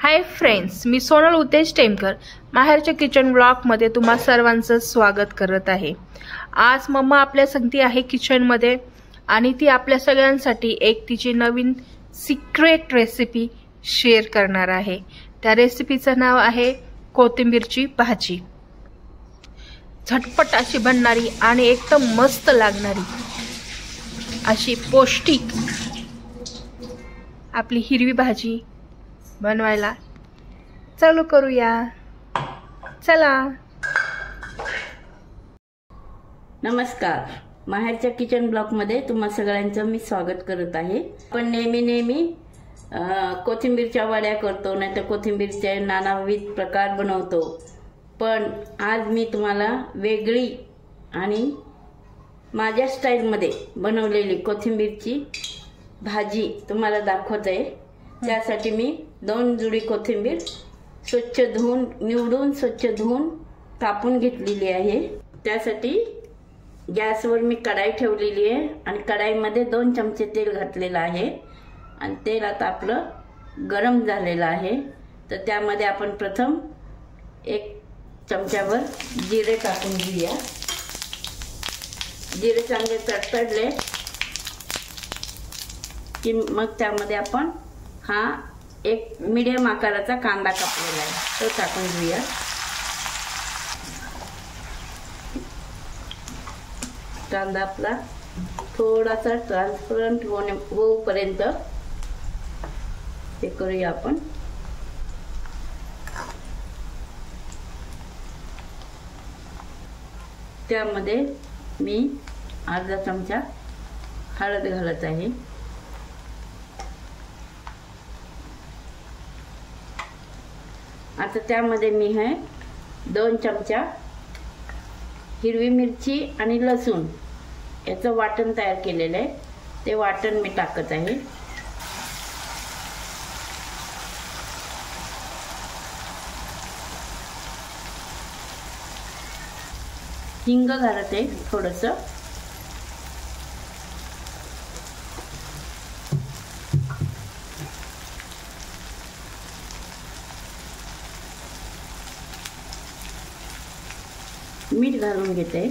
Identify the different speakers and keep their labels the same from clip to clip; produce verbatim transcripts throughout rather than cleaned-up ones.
Speaker 1: हाय friends, मी सोनल उतेश टेमकर माहेरच्या kitchen vlog मध्ये तुम्हा सर्वांचं स्वागत करत आहे। आज मम्मा आपल्या संगती आहे किचन मध्ये आणि ती आपल्या सगळ्यांसाठी एक तिची नवीन सिक्रेट रेसिपी शेअर करणार आहे। त्या रेसिपीचं नाव आहे कोथिंबीरची भाजी। झटपट अशी बनणारी आणि एकदम मस्त लागणारी अशी पौष्टिक आपली हिरवी भाजी बनवायला चालू करूया। चला।
Speaker 2: नमस्कार, माहेरच्या किचन ब्लॉग मध्ये तुम्हा सगळ्यांचं मी स्वागत करत आहे। पण नेहमी नेहमी कोथिंबीरच्या वड्या करतो, नाही तर कोथिंबीरचे नानाविध प्रकार बनवतो। पण आज मी तुम्हाला वेगळी आणि माझ्या स्टाईल मध्ये बनवलेली कोथिंबीरची भाजी तुम्हाला दाखवत आहे। त्यासाठी मी दोन जुडी कोथिंबीर स्वच्छ धुवून निवडून स्वच्छ धुवून कापून घेतलेली आहे। त्यासाठी गॅसवर मी कढाई ठेवलेली आहे आणि कढाईमध्ये दोन चमचे तेल घातलेलं आहे आणि तेल आता आपलं गरम झालेलं आहे। तर त्यामध्ये आपण प्रथम एक चमच्यावर जिरे टाकून घेऊया। जिरे चांगले तडतडले की मग त्यामध्ये आपण हा एक मीडियम आकाराचा कांदा कापलेला आहे तो टाकून घेऊया। कांदा आपला थोडासा ट्रान्सपरंट होणे होईपर्यंत हे करूया आपण। त्यामध्ये मी अर्धा चमचा हळद घालत आहे। आता त्यामध्ये मी है दोन चमचा हिरवी मिरची आणि लसूण याचं वाटण तयार केलेलं आहे, ते वाटण मी टाकत आहे। हिंग घालत आहे थोडंसं। मीठ घालून घेते।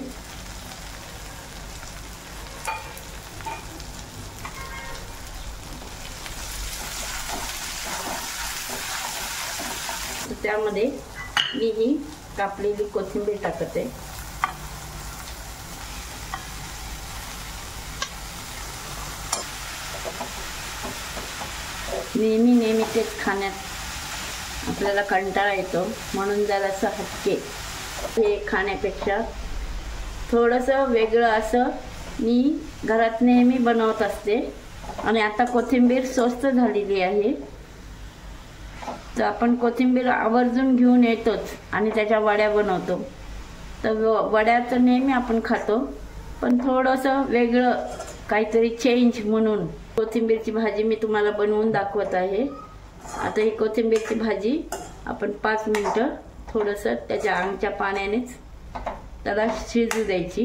Speaker 2: त्यामध्ये मी ही कापलेली कोथिंबीर टाकते। नेहमी नेहमी तेच खाण्यात आपल्याला कंटाळा येतो, म्हणून जरासं हटके हे खाण्यापेक्षा थोडंसं वेगळं असं मी घरात नेहमी बनवत असते। आणि आता कोथिंबीर स्वस्त झालेली आहे, तर आपण कोथिंबीर आवर्जून घेऊन येतोच आणि त्याच्या वड्या बनवतो। तर वड्या तर नेहमी आपण खातो, पण थोडंसं वेगळं काहीतरी चेंज म्हणून कोथिंबीरची भाजी मी तुम्हाला बनवून दाखवत आहे। आता ही कोथिंबीरची भाजी आपण पाच मिनिटं थोडंसं त्याच्या अंगच्या पाण्यानेच त्याला शिजू द्यायची।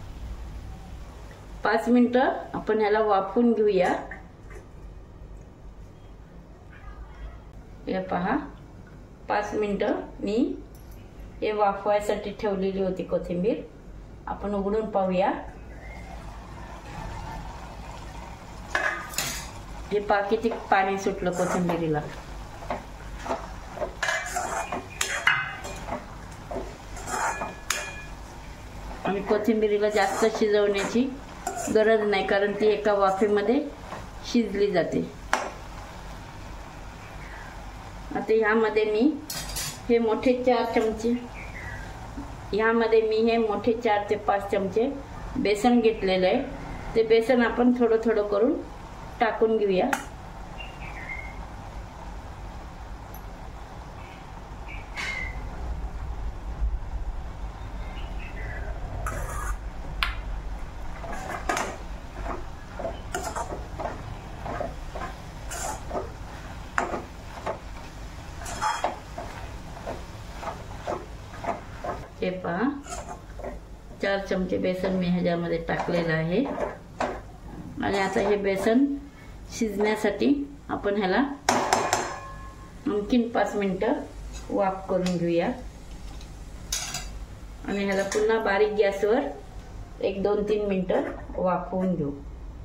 Speaker 2: पाच मिनिटं आपण ह्याला वाफवून घेऊया। हे पहा, पाच मिनिटं मी हे वाफवायसाठी ठेवलेली होती कोथिंबीर। आपण उघडून पाहूया। हे पहा किती पाणी सुटलं कोथिंबीरीला। आणि कोथिंबीरीला जास्त शिजवण्याची गरज नाही, कारण ती एका वाफेमध्ये शिजली जाते। आता ह्यामध्ये मी हे मोठे चार चमचे ह्यामध्ये मी हे मोठे चार ते पाच चमचे बेसन घेतलेलं आहे। ते बेसन आपण थोडं थोडं करून टाकून घेऊया। हे पहा, चार चमचे बेसन मी ह्याच्यामध्ये टाकलेलं आहे। आणि आता हे बेसन शिजण्यासाठी आपण ह्याला आणखीन पाच मिनिटं वाफ करून घेऊया आणि ह्याला पुन्हा बारीक गॅसवर एक दोन तीन मिनिटं वाफवून घेऊ.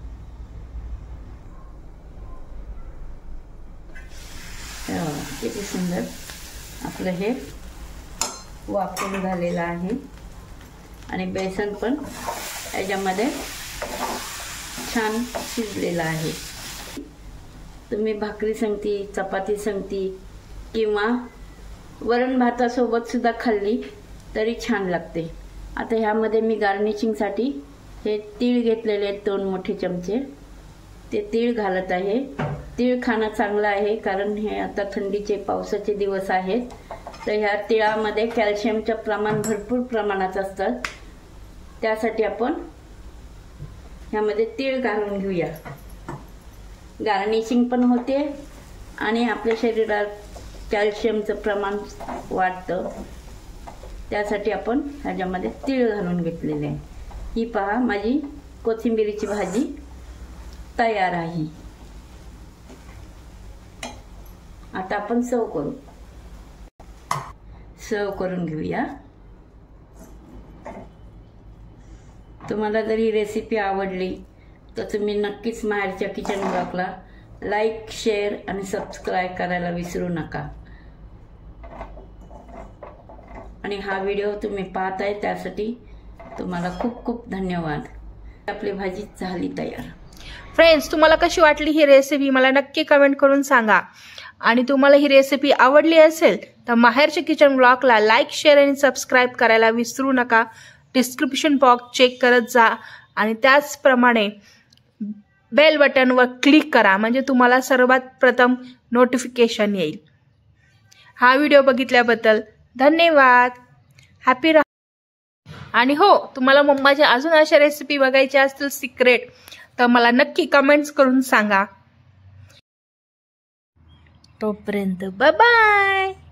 Speaker 2: किती सुंदर आपलं हे वाफवून झालेलं आहे आणि बेसन पण याच्यामध्ये छान शिजलेलं आहे. तुम्ही भाकरी संगती, चपाती संगती किंवा वरण भातासोबत सुद्धा खाल्ली तरी छान लागते. आता ह्यामध्ये मी गार्निशिंगसाठी हे तीळ घेतलेले आहेत दोन मोठे चमचे, ते तीळ घालत आहे. तीळ खाणं चांगलं आहे कारण हे आता थंडीचे पावसाचे दिवस आहेत, तर ह्या तिळामध्ये कॅल्शियमचं प्रमाण भरपूर प्रमाणात असतं. त्यासाठी आपण ह्यामध्ये तीळ घालून घेऊया. गार्निशिंग पण होते आणि आपल्या शरीरात कॅल्शियमचं प्रमाण वाढतं. त्यासाठी आपण ह्याच्यामध्ये तीळ घालून घेतलेले आहे. ही पहा माझी कोथिंबिरीची भाजी तयार आहे. आता आपण सर्व करू सर्व करून घेऊया. तुम्हाला जर ही रेसिपी आवडली तर तुम्ही नक्कीच माहेरच्या किचन ब्लॉगला लाईक, शेअर आणि सबस्क्राईब करायला विसरू नका. आणि हा व्हिडिओ तुम्ही पाहताय त्यासाठी तुम्हाला खूप खूप धन्यवाद. आपली भाजी झाली तयार.
Speaker 1: फ्रेंड्स, तुम्हाला कशी वाटली ही रेसिपी मला नक्की कमेंट करून सांगा. आणि तुम्हाला ही रेसिपी आवडली असेल तर माहेरच्या किचन ब्लॉगला लाईक, शेअर आणि सबस्क्राईब करायला विसरू नका. डिस्क्रिप्शन बॉक्स चेक करत जा आणि त्याचप्रमाणे बेल बटनवर क्लिक करा म्हणजे तुम्हाला सर्वात प्रथम नोटिफिकेशन येईल. हा व्हिडिओ बघितल्याबद्दल धन्यवाद. हॅपी राहा. आणि हो, तुम्हाला मम्माच्या अजून अशा रेसिपी बघायच्या असतील सिक्रेट तर मला नक्की कमेंट्स करून सांगा. तोपर्यंत बाय बाय.